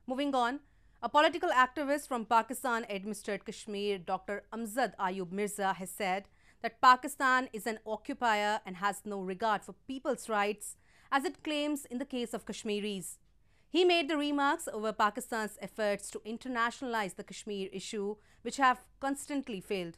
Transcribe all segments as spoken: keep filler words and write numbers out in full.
Moving on, a political activist from Pakistan-administered Kashmir, Doctor Amjad Ayub Mirza, has said that Pakistan is an occupier and has no regard for people's rights, as it claims in the case of Kashmiris. He made the remarks over Pakistan's efforts to internationalize the Kashmir issue, which have constantly failed.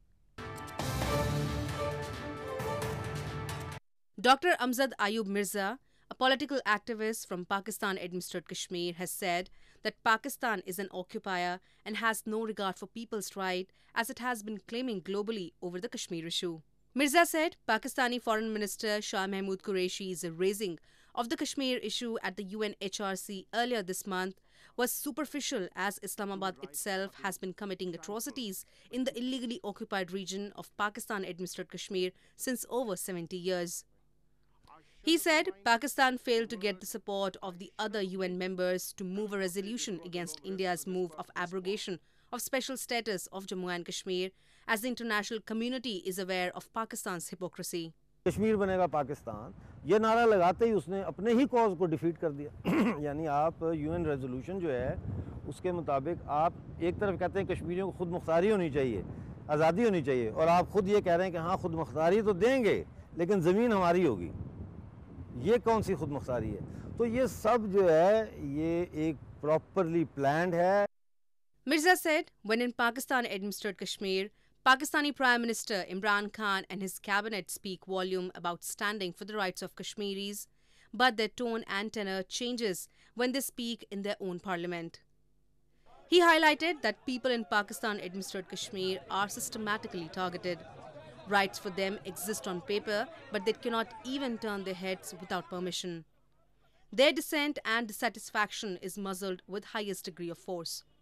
Doctor Amjad Ayub Mirza, a political activist from Pakistan-administered Kashmir, has said that Pakistan is an occupier and has no regard for people's right, as it has been claiming globally over the Kashmir issue. Mirza said Pakistani Foreign Minister Shah Mahmood Qureshi's raising of the Kashmir issue at the U N H R C earlier this month was superficial, as Islamabad itself has been committing atrocities in the illegally occupied region of Pakistan-administered Kashmir since over seventy years. He said Pakistan failed to get the support of the other U N members to move a resolution against India's move of abrogation of special status of Jammu and Kashmir, as the international community is aware of Pakistan's hypocrisy. Kashmir बनेगा पाकिस्तान, ये नारा लगाते ही उसने अपने ही cause को defeat कर दिया। यानी आप यूएन रेजोल्यूशन जो है उसके मुताबिक आप एक तरफ कहते हैं कश्मीरियों को खुद मुख्तारी होनी चाहिए, आज़ादी होनी चाहिए, और आप खुद ये कह रहे हैं कि हाँ खुद मुख्तारी तो देंगे लेकिन ज़मीन हमारी होगी। ये कौन सी खुद मुख्तारी है? तो ये सब जो है ये एक प्रॉपरली प्लान्ड है। Mirza said when in Pakistan-administered Kashmir, Pakistani Prime Minister Imran Khan and his cabinet speak volume about standing for the rights of Kashmiris, but their tone and tenor changes when they speak in their own parliament. He highlighted that people in Pakistan-administered Kashmir are systematically targeted. Rights for them exist on paper, but they cannot even turn their heads without permission. Their dissent and dissatisfaction is muzzled with highest degree of force.